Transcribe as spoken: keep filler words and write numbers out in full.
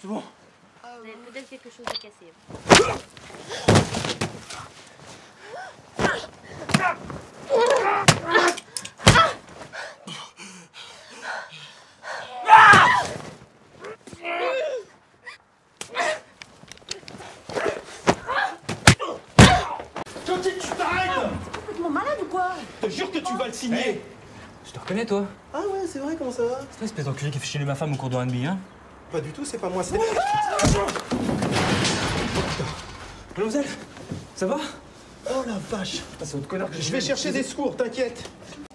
C'est bon. Vous avez peut-être quelque chose à casser. Clotilde, tu t'arrêtes! T'es complètement malade ou quoi? Je te jure que tu vas le signer! Hey, je te reconnais, toi. Ah ouais, c'est vrai, comment ça va? C'est toi, espèce d'enculé qui a fait chialer ma femme au cours de rugby, hein? Pas du tout, c'est pas moi, c'est... Mademoiselle, ça va? Oh la vache! Ah, c'est votre connard que Je vais chercher des secours, t'inquiète.